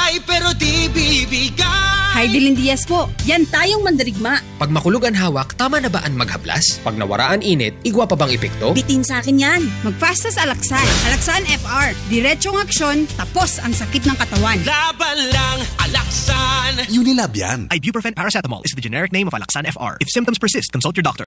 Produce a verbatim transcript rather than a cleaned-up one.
Alay pero di bibigay. Hidilyn Diaz po, yan tayong mandirigma. Pag makulog ang hawak, tama na ba ang maghablas? Pag nawaraan init, igwa pa bang epekto? Bitin sa akin yan. Magpastas Alaksan. Alaksan F R. Diretsyong aksyon, tapos ang sakit ng katawan. Laban lang, Alaksan. Unilab yan. Ibuprofen paracetamol is the generic name of Alaksan F R. If symptoms persist, consult your doctor.